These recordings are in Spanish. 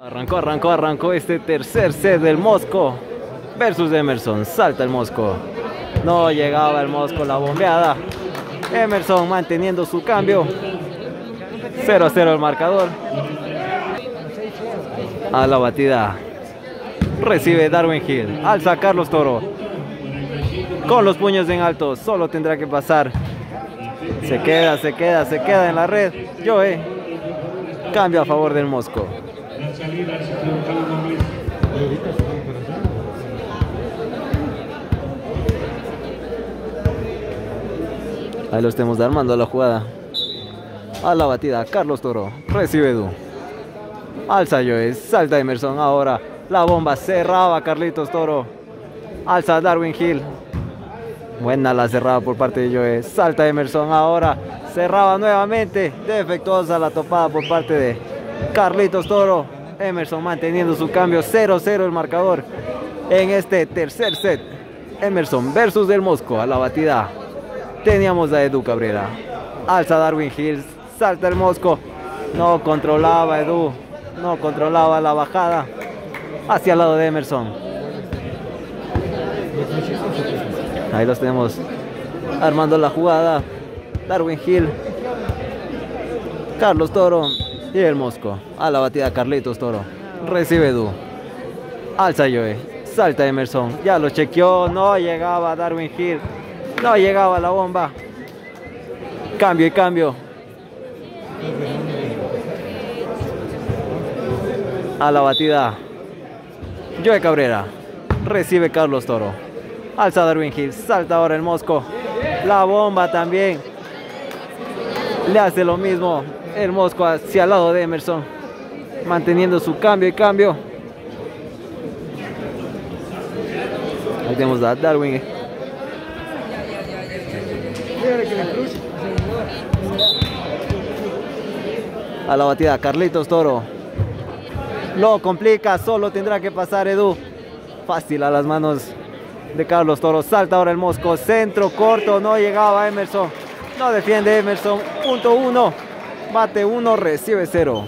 Arrancó este tercer set del Mosco versus Emerson. Salta el Mosco. No llegaba el Mosco, la bombeada. Emerson manteniendo su cambio. 0-0 el marcador. A la batida. Recibe Darwin Hill. Alza Carlos Toro. Con los puños en alto. Solo tendrá que pasar. Se queda en la red. Joe. Cambio a favor del Mosco. Ahí lo estemos armando la jugada. A la batida, Carlos Toro. Recibe Edu. Alza Joe. Salta Emerson. Ahora la bomba cerraba Carlitos Toro. Alza Darwin Hill. Buena la cerrada por parte de Joe. Salta Emerson. Ahora cerraba nuevamente. Defectuosa la topada por parte de Carlitos Toro. Emerson manteniendo su cambio. 0-0 el marcador en este tercer set. Emerson versus del Mosco. A la batida teníamos a Edu Cabrera. Alza Darwin Hill. Salta el Mosco. No controlaba Edu. No controlaba la bajada hacia el lado de Emerson. Ahí los tenemos armando la jugada. Darwin Hill, Carlos Toro y el Mosco. A la batida Carlitos Toro. Recibe Edu. Alza Joe. Salta Emerson. Ya lo chequeó. No llegaba Darwin Hill. No llegaba la bomba. Cambio y cambio. A la batida Joe Cabrera. Recibe Carlos Toro. Alza Darwin Hill. Salta ahora el Mosco. La bomba también. Le hace lo mismo el Mosco hacia el lado de Emerson. Manteniendo su cambio y cambio. Ahí tenemos a Darwin. A la batida Carlitos Toro. Lo complica, solo tendrá que pasar Edu. Fácil a las manos de Carlos Toro. Salta ahora el Mosco. Centro corto, no llegaba Emerson. No defiende Emerson. Punto 1. Bate 1, recibe 0.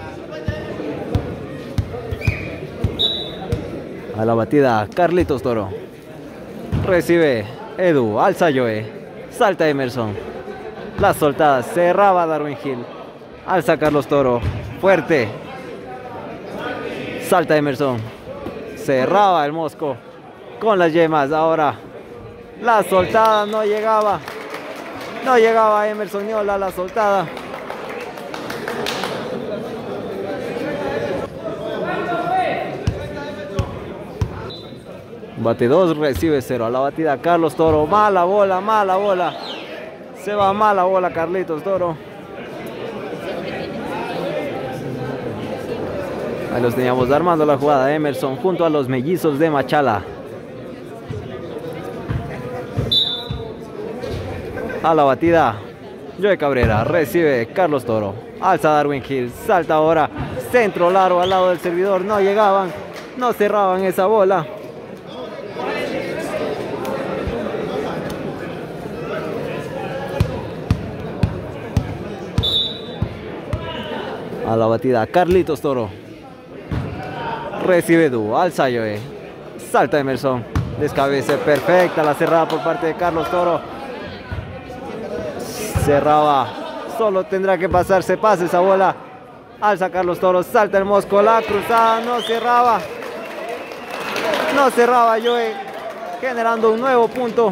A la batida Carlitos Toro. Recibe Edu. Alza Joe. Salta Emerson. La soltada cerraba Darwin Hill. Alza Carlos Toro. Fuerte. Salta Emerson. Cerraba el Mosco con las yemas. Ahora la soltada no llegaba. No llegaba Emerson Niola la soltada. Bate 2, recibe 0. A la batida Carlos Toro. Mala bola, mala bola. Se va mala bola Carlitos Toro. Ahí los teníamos armando la jugada. Emerson junto a los mellizos de Machala. A la batida Joe Cabrera. Recibe Carlos Toro. Alza Darwin Hill. Salta ahora. Centro largo al lado del servidor. No llegaban. No cerraban esa bola. A la batida Carlitos Toro. Recibe Edu. Alza Joe. Salta Emerson. Descabece perfecta la cerrada por parte de Carlos Toro. Cerraba. Solo tendrá que pasar. Se pasa esa bola. Alza Carlos Toro. Salta el Mosco. La cruzada no cerraba. No cerraba Joe. Generando un nuevo punto.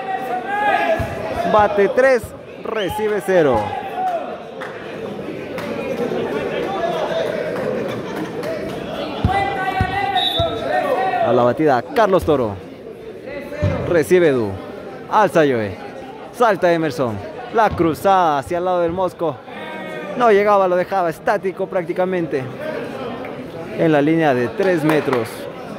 Bate 3. Recibe 0. A la batida Carlos Toro. Recibe Edu. Alza Joe. Salta Emerson. La cruzada hacia el lado del Mosco. No llegaba, lo dejaba estático prácticamente. En la línea de 3 metros.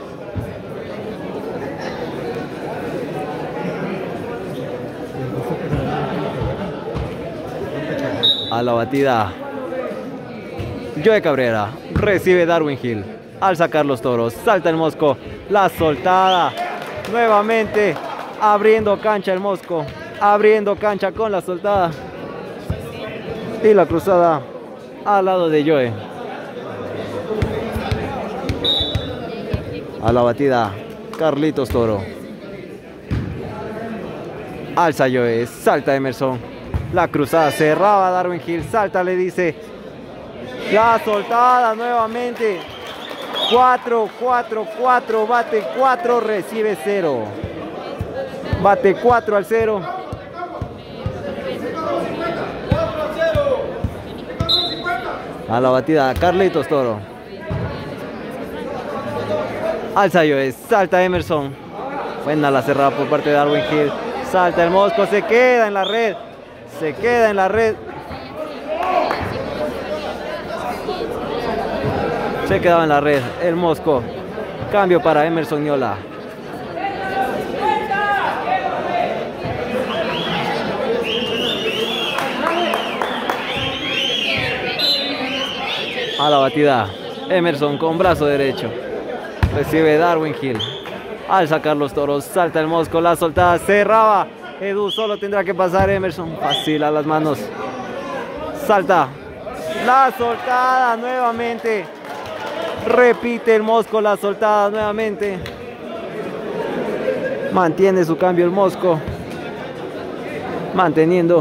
A la batida Joe Cabrera. Recibe Darwin Hill. Alza Carlos Toro. Salta el Mosco. La soltada. Nuevamente abriendo cancha el Mosco. Abriendo cancha con la soltada. Y la cruzada al lado de Joe. A la batida, Carlitos Toro. Alza Joe, salta Emerson. La cruzada cerraba Darwin Hill, salta, le dice. La soltada nuevamente. 4, 4, 4, bate 4, recibe 0. Bate 4-0. A la batida, Carlitos Toro. Alza Joe, salta Emerson. Buena la cerrada por parte de Darwin Hill. Salta el Mosco, se queda en la red. Se queda en la red. Se quedaba en la red el Mosco. Cambio para Emerson Ñola. A la batida, Emerson con brazo derecho. Recibe Darwin Hill. Alza Carlos Toro, salta el Mosco, la soltada cerraba. Edu solo tendrá que pasar Emerson. Fácil a las manos. Salta. La soltada nuevamente. Repite el Mosco la soltada nuevamente. Mantiene su cambio el Mosco. Manteniendo.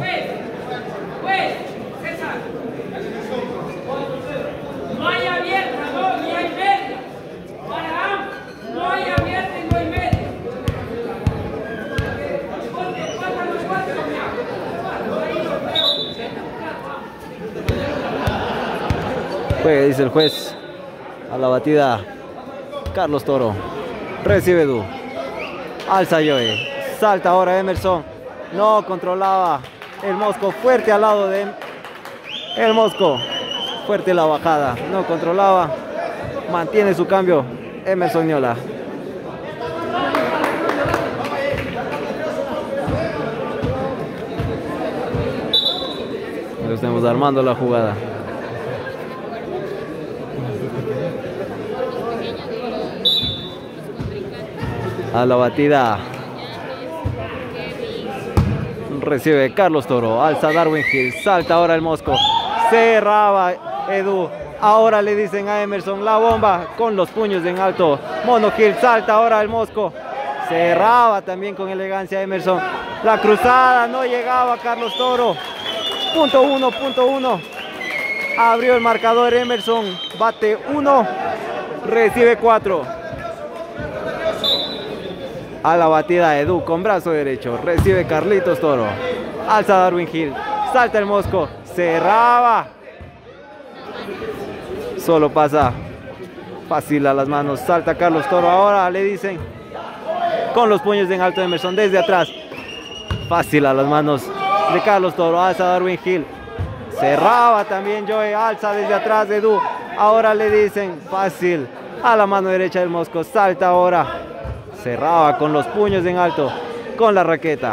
Dice el juez. A la batida, Carlos Toro. Recibe Edu. Alza Joe. Salta ahora Emerson. No controlaba el Mosco. Fuerte al lado de el Mosco. Fuerte la bajada. No controlaba. Mantiene su cambio Emerson Ñola. Estamos armando la jugada. A la batida, recibe Carlos Toro, alza Darwin Hill, salta ahora el Mosco, cerraba Edu, ahora le dicen a Emerson la bomba con los puños en alto, Mono Hill, salta ahora el Mosco, cerraba también con elegancia Emerson, la cruzada no llegaba Carlos Toro, punto uno, abrió el marcador Emerson, bate 1, recibe 4. A la batida Edu con brazo derecho. Recibe Carlitos Toro. Alza Darwin Hill. Salta el Mosco. Cerraba. Solo pasa. Fácil a las manos. Salta Carlos Toro. Ahora le dicen. Con los puños en alto Emerson desde atrás. Fácil a las manos de Carlos Toro. Alza Darwin Hill. Cerraba también Joe. Alza desde atrás Edu. Ahora le dicen. Fácil. A la mano derecha del Mosco. Salta ahora. Cerraba con los puños en alto, con la raqueta.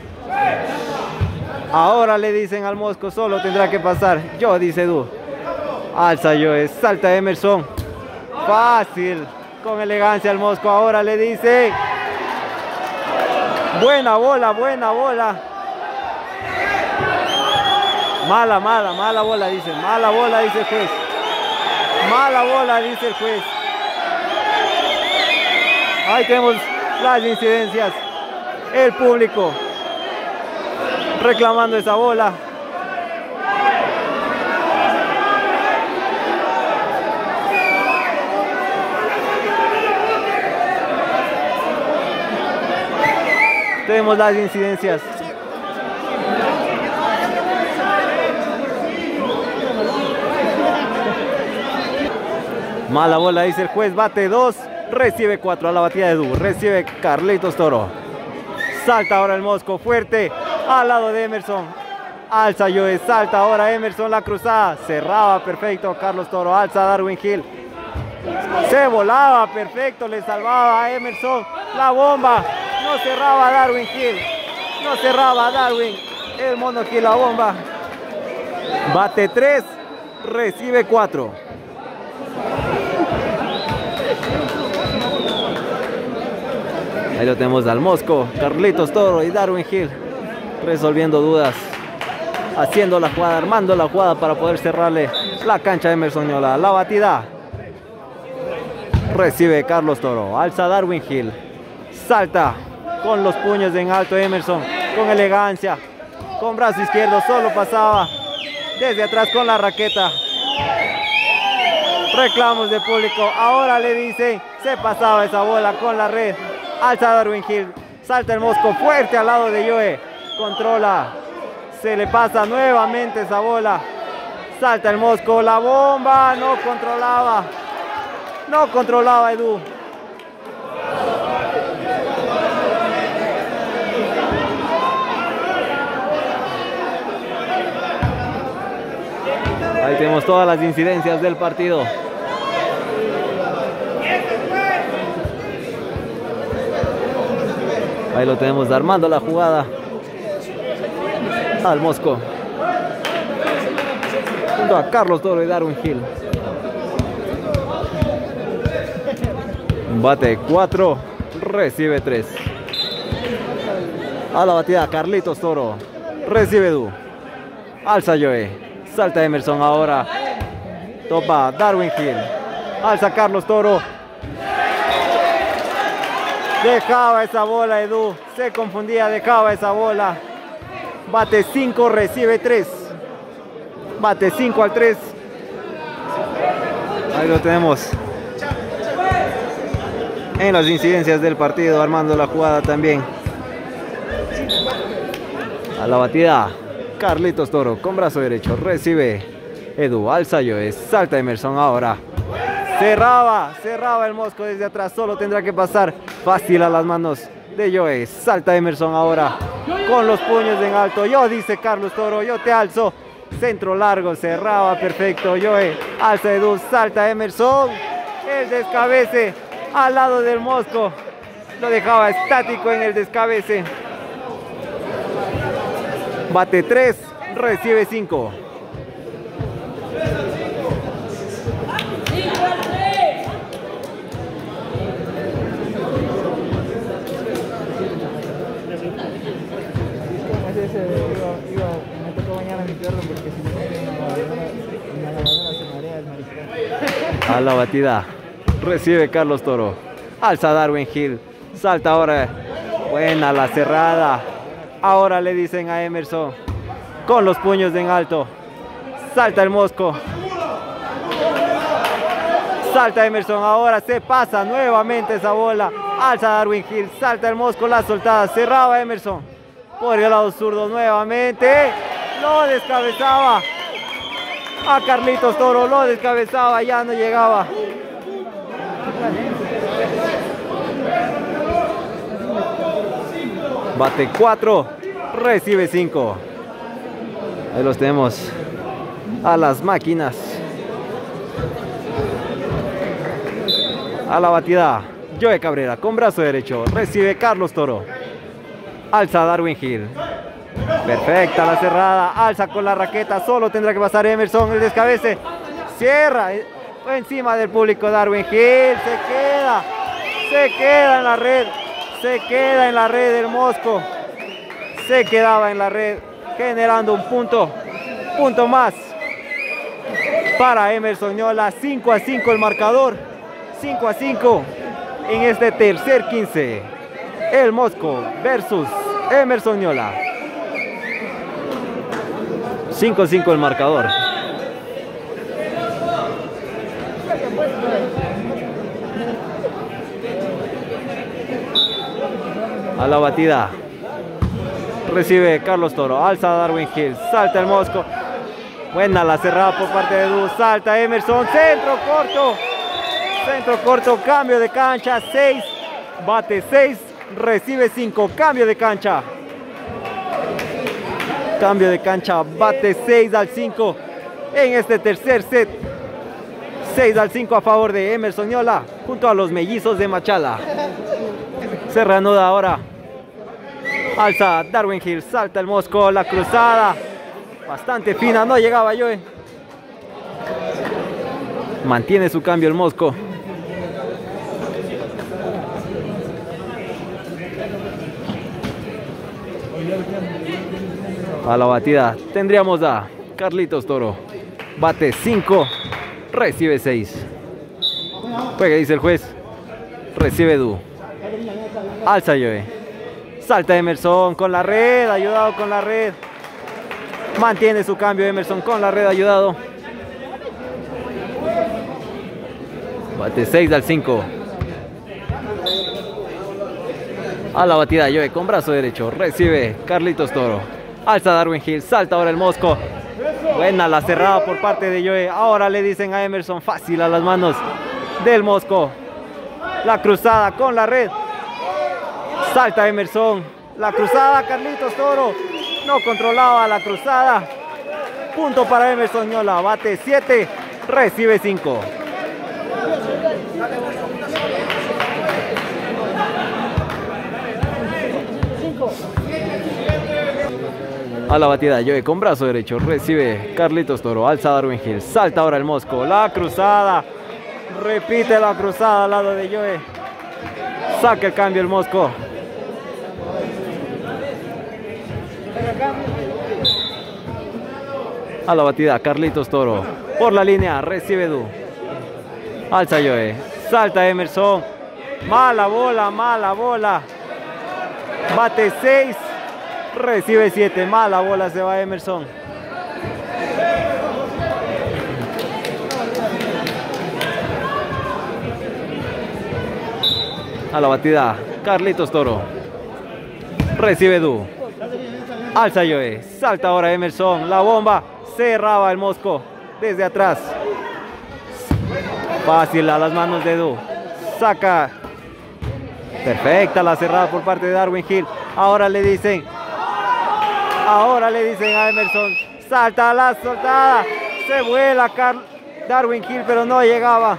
Ahora le dicen al Mosco, solo tendrá que pasar. Yo, dice Edu. Alza Joe, salta Emerson. Fácil, con elegancia al Mosco. Ahora le dice. Buena bola, buena bola. Mala bola, dice. Mala bola, dice el juez. Mala bola, dice el juez. Ahí tenemos las incidencias. El público reclamando esa bola. Tenemos las incidencias. Mala bola, dice el juez. Bate 2. Recibe 4 a la batida de Edu. Recibe Carlitos Toro. Salta ahora el Mosco fuerte al lado de Emerson. Alza Joe. Salta ahora Emerson la cruzada. Cerraba perfecto Carlos Toro. Alza Darwin Hill. Se volaba perfecto. Le salvaba a Emerson. La bomba. No cerraba Darwin Hill. No cerraba Darwin. El Mono Hill la bomba. Bate 3. Recibe 4. Ahí lo tenemos al Mosco, Carlitos Toro y Darwin Hill resolviendo dudas, haciendo la jugada, armando la jugada para poder cerrarle la cancha a Emerson Ñola. La batida. Recibe Carlos Toro. Alza Darwin Hill. Salta con los puños en alto Emerson. Con elegancia. Con brazo izquierdo. Solo pasaba desde atrás con la raqueta. Reclamos de público. Ahora le dicen, se pasaba esa bola con la red. Alza Darwin Hill. Salta el Mosco fuerte al lado de Joe. Controla. Se le pasa nuevamente esa bola. Salta el Mosco. La bomba. No controlaba. No controlaba Edu. Ahí tenemos todas las incidencias del partido. Ahí lo tenemos armando la jugada. Al Mosco. Junto a Carlos Toro y Darwin Hill. Bate 4, recibe 3. A la batida Carlitos Toro. Recibe Edu. Alza Joe. Salta Emerson ahora. Topa Darwin Hill. Alza Carlos Toro. Dejaba esa bola Edu. Se confundía, dejaba esa bola. Bate 5, recibe 3. Bate 5 al 3. Ahí lo tenemos. En las incidencias del partido, armando la jugada también. A la batida Carlitos Toro con brazo derecho. Recibe Edu. Alza Joe. Salta Emerson ahora. Cerraba el Mosco desde atrás. Solo tendrá que pasar fácil a las manos de Joe. Salta Emerson ahora con los puños en alto. Yo, dice Carlos Toro, yo te alzo. Centro largo, cerraba perfecto Joe. Alza Edu. Salta Emerson. El descabece al lado del Mosco. Lo dejaba estático en el descabece. Bate 3, recibe 5. Me tocó bañar a mi perro porque si no en la lavadora se marea el mariscal. A la batida recibe Carlos Toro. Alza Darwin Hill. Salta ahora. Buena la cerrada. Ahora le dicen a Emerson. Con los puños en alto. Salta el Mosco. Salta Emerson. Ahora se pasa nuevamente esa bola. Alza Darwin Hill. Salta el Mosco. La soltada. Cerraba Emerson. Por el lado zurdo nuevamente. Lo descabezaba. A Carlitos Toro. Lo descabezaba. Ya no llegaba. Bate 4, recibe 5. Ahí los tenemos a las máquinas. A la batida Joe Cabrera con brazo derecho. Recibe Carlos Toro. Alza Darwin Hill. Perfecta la cerrada. Alza con la raqueta. Solo tendrá que pasar Emerson. El descabece. Cierra. Encima del público Darwin Hill. Se queda en la red. Se queda en la red el Mosco. Se quedaba en la red. Generando un punto más para Emerson Ñola. 5-5 el marcador. 5-5 en este tercer 15. El Mosco versus Emerson Ñola. 5-5 el marcador. A la batida recibe Carlos Toro. Alza Darwin Hill. Salta el Mosco. Buena la cerrada por parte de Edu. Salta Emerson. Centro corto. Centro corto. Cambio de cancha. 6. Bate 6. Recibe 5. Cambio de cancha. Cambio de cancha. Bate 6 al 5 en este tercer set. 6 al 5 a favor de Emerson Ñola junto a los mellizos de Machala. Se reanuda ahora. Alza Darwin Hill. Salta el Mosco. La cruzada. Bastante fina. No llegaba Joe. Mantiene su cambio el Mosco. A la batida tendríamos a Carlitos Toro. Bate 5. Recibe 6. Juega, dice el juez. Recibe Edu. Alza Joe. Salta Emerson con la red, ayudado con la red. Mantiene su cambio Emerson con la red, ayudado. Bate 6 al 5. A la batida Joe con brazo derecho. Recibe Carlitos Toro. Alza Darwin Hill. Salta ahora el Mosco. Buena la cerrada por parte de Joe. Ahora le dicen a Emerson, fácil a las manos del Mosco. La cruzada con la red. Salta Emerson. La cruzada Carlitos Toro. No controlaba la cruzada. Punto para Emerson Ñola. Bate 7. Recibe 5. A la batida Joe con brazo derecho. Recibe Carlitos Toro. Alza Darwin Hill. Salta ahora el Mosco. La cruzada. Repite la cruzada al lado de Joe. Saca el cambio el Mosco. A la batida Carlitos Toro. Por la línea. Recibe Edu. Alza Joe. Salta Emerson. Mala bola, mala bola. Bate 6. Recibe 7. Mala bola, se va Emerson. A la batida Carlitos Toro. Recibe Edu. Alza Joe. Salta ahora Emerson. La bomba. Cerraba el Mosco desde atrás. Fácil a las manos de Edu. Saca. Perfecta la cerrada por parte de Darwin Hill. Ahora le dicen a Emerson. Salta la soltada. Se vuela Darwin Hill, pero no llegaba.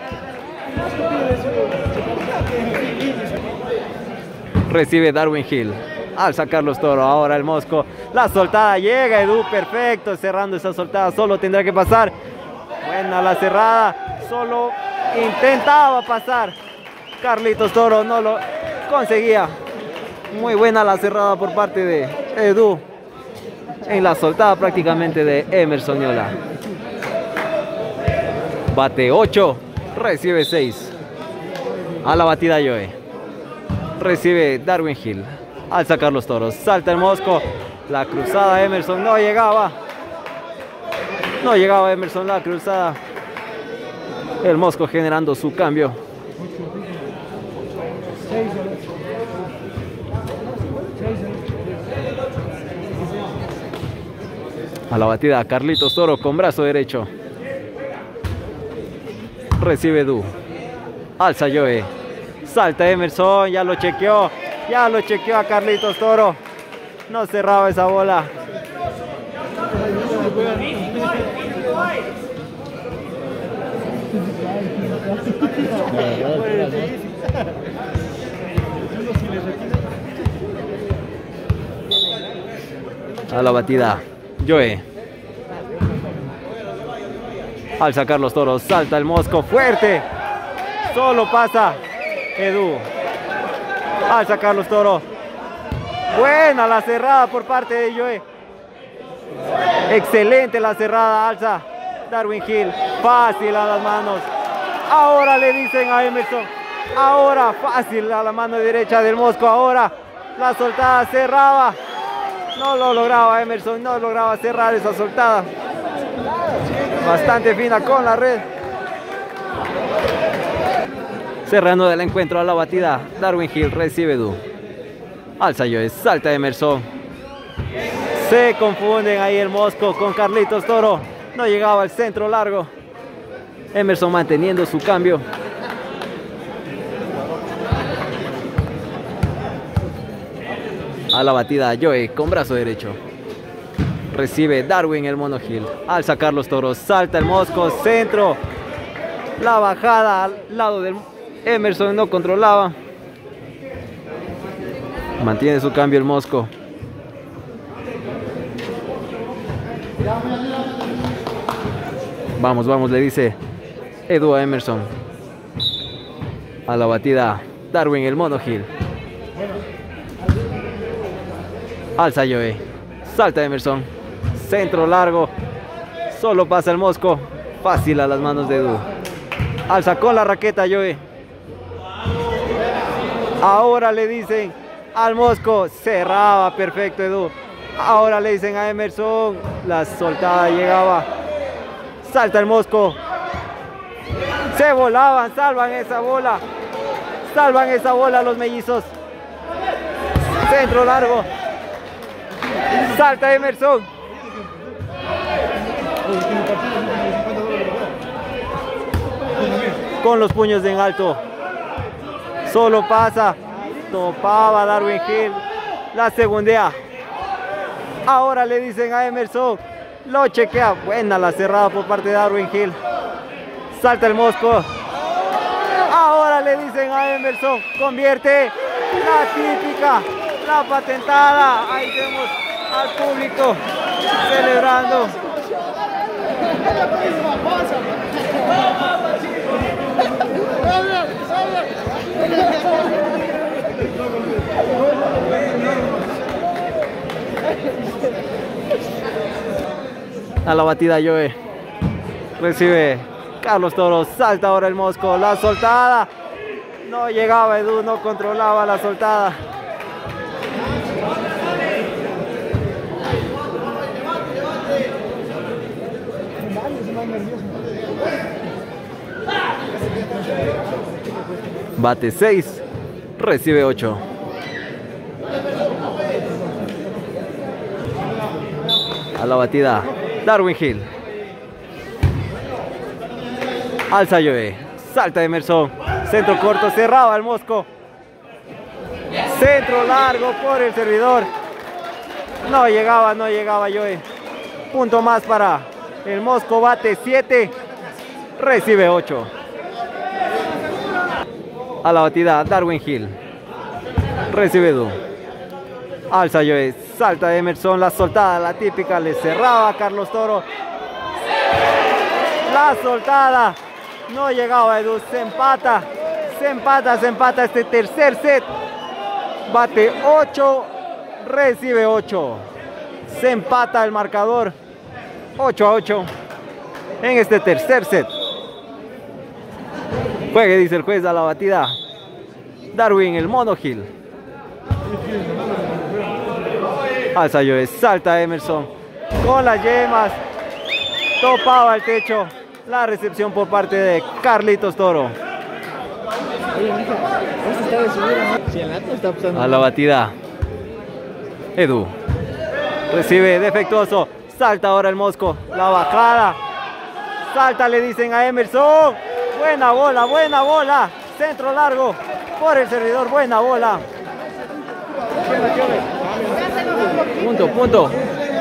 Recibe Darwin Hill. Alza Carlos Toro. Ahora el Mosco. La soltada llega Edu. Perfecto. Cerrando esa soltada. Solo tendrá que pasar. Buena la cerrada. Solo intentaba pasar. Carlitos Toro no lo conseguía. Muy buena la cerrada por parte de Edu. En la soltada prácticamente de Emerson Ñola. Bate 8. Recibe 6. A la batida Joe. Recibe Darwin Hill. Alza Carlos Toro. Salta el Mosco. La cruzada Emerson no llegaba. No llegaba Emerson la cruzada. El Mosco generando su cambio. A la batida Carlitos Toro con brazo derecho. Recibe Edu. Alza Joe. Salta Emerson. Ya lo chequeó. Ya lo chequeó a Carlitos Toro. No cerraba esa bola. A la batida Joe. Al sacar los toros, salta el Mosco fuerte. Solo pasa Edu. Al sacar los toros. Buena la cerrada por parte de Joe. Excelente la cerrada, alza Darwin Hill. Fácil a las manos. Ahora le dicen a Emerson. Ahora fácil a la mano derecha del Mosco. Ahora la soltada cerraba. No lo lograba Emerson, no lograba cerrar esa soltada. Bastante fina con la red. Cerrando del encuentro a la batida, Darwin Hill recibe Edu. Alza Joe, salta Emerson. Se confunden ahí el Mosco con Carlitos Toro. No llegaba al centro largo. Emerson manteniendo su cambio. A la batida Joe con brazo derecho. Recibe Darwin el Mono Hill. Al sacar los toros, salta el Mosco, centro. La bajada al lado del Emerson no controlaba. Mantiene su cambio el Mosco. Vamos, vamos, le dice Edu a Emerson. A la batida Darwin el Mono Hill. Alza Joe. Salta Emerson. Centro largo. Solo pasa el Mosco. Fácil a las manos de Edu. Alza con la raqueta Joe. Ahora le dicen al Mosco, cerraba perfecto Edu. Ahora le dicen a Emerson, la soltada llegaba. Salta el Mosco. Se volaban, salvan esa bola. Salvan esa bola los mellizos. Centro largo. Salta Emerson. Con los puños en alto. Solo pasa. Topaba Darwin Hill. La segundea. Ahora le dicen a Emerson. Lo chequea. Buena la cerrada por parte de Darwin Hill. Salta el Mosco. Ahora le dicen a Emerson. Convierte. La típica. La patentada. Ahí tenemos al público celebrando. A la batida Joe. Recibe Carlos Toro. Salta ahora el Mosco. La soltada. No llegaba Edu. No controlaba la soltada. Bate 6. Recibe 8. A la batida Darwin Hill. Alza Joe. Salta Emerson. Centro corto. Cerraba el Mosco. Centro largo por el servidor. No llegaba Joe. Punto más para el Mosco. Bate 7. Recibe 8. A la batida Darwin Hill. Recibe Edu. Alza Joe. Salta Emerson. La soltada, la típica. Le cerraba a Carlos Toro. La soltada. No llegaba Edu. Se empata. Se empata este tercer set. Bate 8. Recibe 8. Se empata el marcador. 8-8. En este tercer set. Juegue, dice el juez, a la batida Darwin el Mono Hill. Alza Joe. Salta Emerson. Con las yemas. Topaba el techo. La recepción por parte de Carlitos Toro. A la batida Edu. Recibe defectuoso. Salta ahora el Mosco. La bajada. Salta, le dicen a Emerson. Buena bola. Centro largo por el servidor. Buena bola. Punto.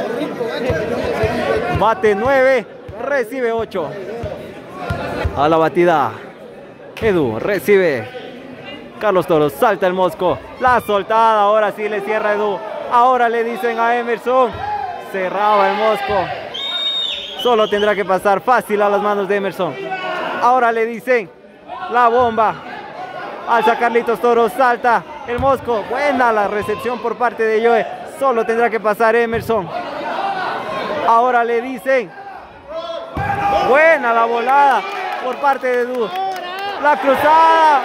Bate 9. Recibe 8. A la batida Edu. Recibe Carlos Toro. Salta el Mosco. La soltada. Ahora sí le cierra Edu. Ahora le dicen a Emerson. Cerraba el Mosco. Solo tendrá que pasar fácil a las manos de Emerson. Ahora le dicen la bomba. Alza Carlitos Toro. Salta el Mosco. Buena la recepción por parte de Joe. Solo tendrá que pasar Emerson. Ahora le dicen. Buena la volada por parte de Edu. La cruzada.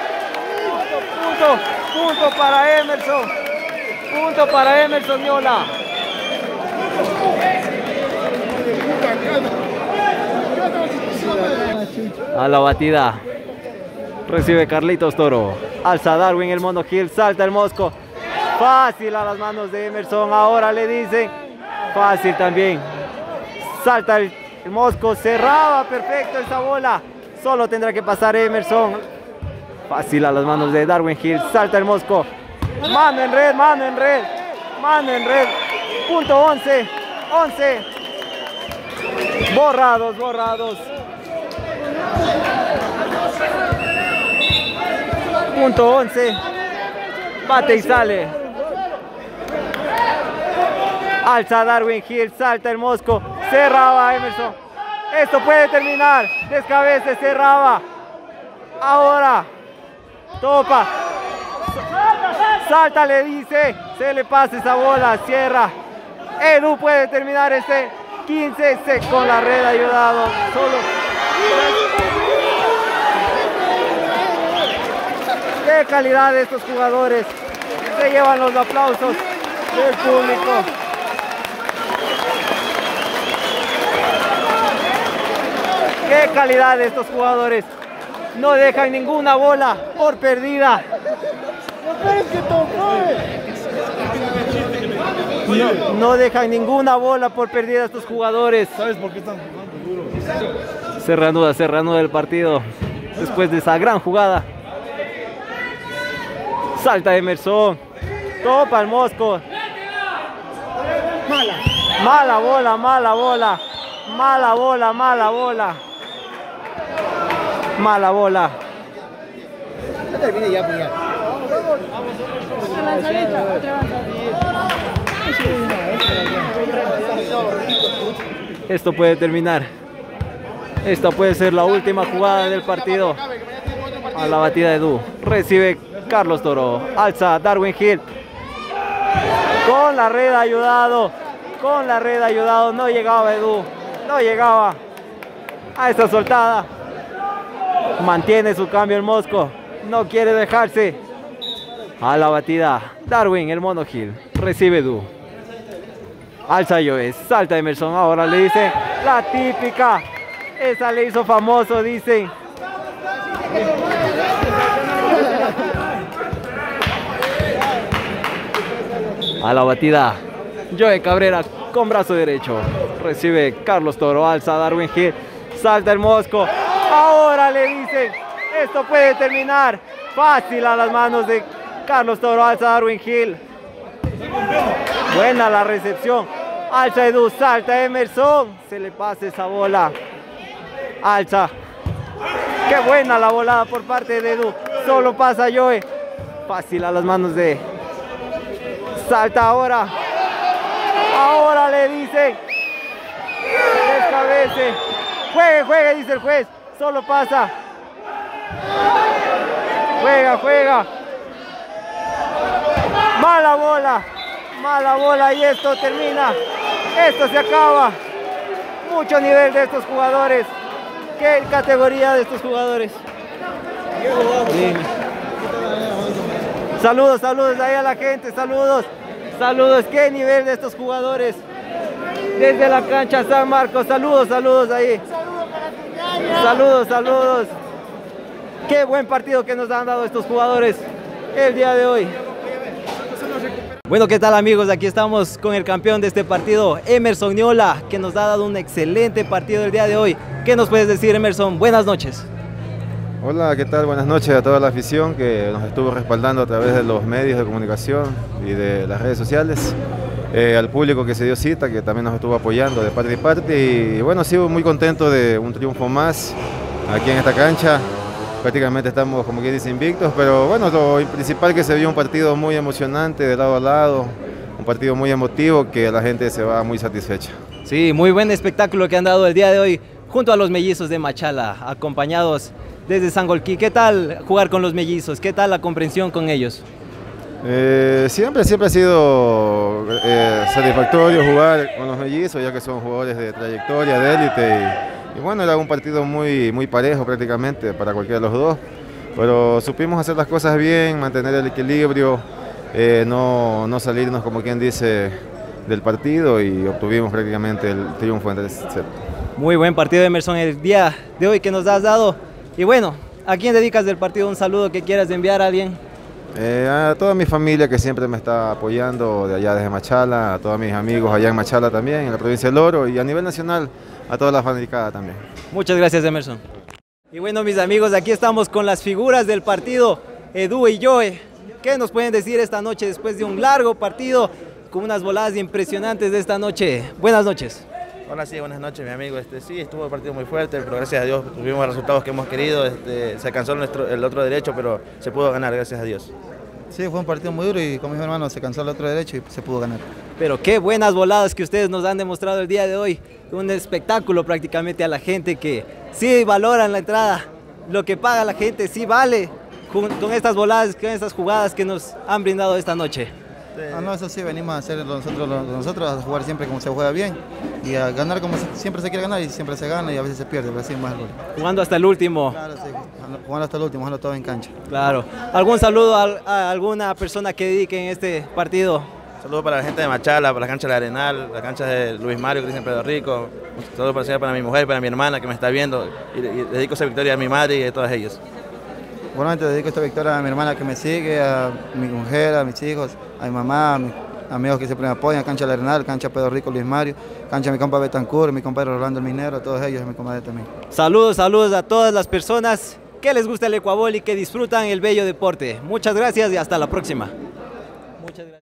Punto para Emerson. Punto para Emerson Yola. A la batida recibe Carlitos Toro. Alza Darwin el Mono Hill. Salta el Mosco. Fácil a las manos de Emerson. Ahora le dicen. Fácil también. Salta el Mosco. Cerraba perfecto esa bola. Solo tendrá que pasar Emerson. Fácil a las manos de Darwin Hill. Salta el Mosco. Mano en red. Punto 11. Borrados. Punto 11. Bate y sale. Alza Darwin Hill. Salta el Mosco. Cerraba Emerson. Esto puede terminar. Descabece, cerraba. Ahora. Topa. Salta, le dice. Se le pasa esa bola. Cierra. Edu puede terminar este 15 con la red ayudado. Solo ¡Qué calidad de estos jugadores! Se llevan los aplausos del público. ¡Qué calidad de estos jugadores! No dejan ninguna bola por perdida. No dejan ninguna bola por perdida estos jugadores. ¿Sabes por qué están jugando duro? Se reanuda el partido después de esa gran jugada. Salta Emerson. Topa el Mosco. Mala bola, mala bola. Mala bola, mala bola. Mala bola. Ya termine ya, pues ya. Esto puede terminar. Esta puede ser la última jugada del partido. A la batida de Edu. Recibe Carlos Toro. Alza Darwin Hill. Con la red ayudado. Con la red ayudado. No llegaba Edu. No llegaba a esta soltada. Mantiene su cambio el Mosco. No quiere dejarse. A la batida. Darwin, el mono Hill. Recibe Edu. Alza Joe. Salta Emerson. Ahora le dice la típica. Esa le hizo famoso, dicen. A la batida. Joe Cabrera con brazo derecho. Recibe Carlos Toro. Alza Darwin Hill. Salta el Mosco. Ahora le dicen. Esto puede terminar. Fácil a las manos de Carlos Toro. Alza Darwin Hill. Buena la recepción. Alza Edu. Salta Emerson. Se le pasa esa bola. Alza. Qué buena la volada por parte de Edu. Solo pasa Joe. Fácil a las manos de. Salta ahora. Ahora le dicen. Descabece. Juegue, juegue, dice el juez. Solo pasa. Juega, juega. Mala bola. Mala bola y esto termina. Esto se acaba. Mucho nivel de estos jugadores. ¿Qué categoría de estos jugadores? Sí. Saludos, saludos ahí a la gente, saludos. Saludos, qué nivel de estos jugadores. Desde la cancha San Marcos, saludos, saludos ahí. Saludos, saludos. Qué buen partido que nos han dado estos jugadores el día de hoy. Bueno, ¿qué tal amigos? Aquí estamos con el campeón de este partido, Emerson Niola, que nos ha dado un excelente partido el día de hoy. ¿Qué nos puedes decir, Emerson? Buenas noches. Hola, ¿qué tal? Buenas noches a toda la afición que nos estuvo respaldando a través de los medios de comunicación y de las redes sociales. Al público que se dio cita, que también nos estuvo apoyando de parte y parte. Y bueno, sigo muy contento de un triunfo más aquí en esta cancha. Prácticamente estamos, como quien dice, invictos, pero bueno, lo principal que se vio un partido muy emocionante de lado a lado, un partido muy emotivo que la gente se va muy satisfecha. Sí, muy buen espectáculo que han dado el día de hoy junto a los mellizos de Machala, acompañados desde Sangolquí. ¿Qué tal jugar con los mellizos? ¿Qué tal la comprensión con ellos? Siempre ha sido satisfactorio jugar con los mellizos, ya que son jugadores de trayectoria, de élite. Y bueno, era un partido muy parejo prácticamente para cualquiera de los dos, pero supimos hacer las cosas bien, mantener el equilibrio, no salirnos, como quien dice, del partido, y obtuvimos prácticamente el triunfo en 3-0. Muy buen partido, Emerson, el día de hoy que nos has dado. Y bueno, ¿a quién dedicas del partido un saludo que quieras enviar a alguien? A toda mi familia que siempre me está apoyando de allá desde Machala, a todos mis amigos allá en Machala también, en la provincia del Oro, y a nivel nacional a toda la fanaticada también. Muchas gracias, Emerson. Y bueno, mis amigos, aquí estamos con las figuras del partido, Edu y Joe. ¿Qué nos pueden decir esta noche después de un largo partido con unas voladas impresionantes de esta noche? Buenas noches. Hola, sí, buenas noches, mi amigo. Sí, estuvo el partido muy fuerte, pero gracias a Dios tuvimos los resultados que hemos querido. Se alcanzó el otro derecho, pero se pudo ganar, gracias a Dios. Sí, fue un partido muy duro y como mi hermano se cansó el otro derecho y se pudo ganar. Pero qué buenas voladas que ustedes nos han demostrado el día de hoy. Un espectáculo prácticamente a la gente que sí valoran la entrada. Lo que paga la gente sí vale con estas voladas, con estas jugadas que nos han brindado esta noche. No, eso sí, venimos a hacer nosotros a jugar siempre como se juega bien y a ganar como siempre se quiere ganar y siempre se gana y a veces se pierde, pero así es más gol. Jugando hasta el último. Claro, sí, jugando hasta el último, jugando todo en cancha. Claro. ¿Algún saludo a alguna persona que dedique en este partido? Saludos para la gente de Machala, para la cancha de Arenal, la cancha de Luis Mario, Cristian Pedro Rico. Un saludo para mi mujer, para mi hermana que me está viendo. Y dedico esa victoria a mi madre y a todas ellas. Bueno, dedico esta victoria a mi hermana que me sigue, a mi mujer, a mis hijos, a mi mamá, a mis amigos que siempre me apoyan, cancha de Arenal, cancha Pedro Rico, Luis Mario, cancha de mi compa Betancourt, mi compadre Rolando el Minero, a todos ellos y mi compadre también. Saludos a todas las personas que les gusta el ecuavol y que disfrutan el bello deporte. Muchas gracias y hasta la próxima. Muchas gracias.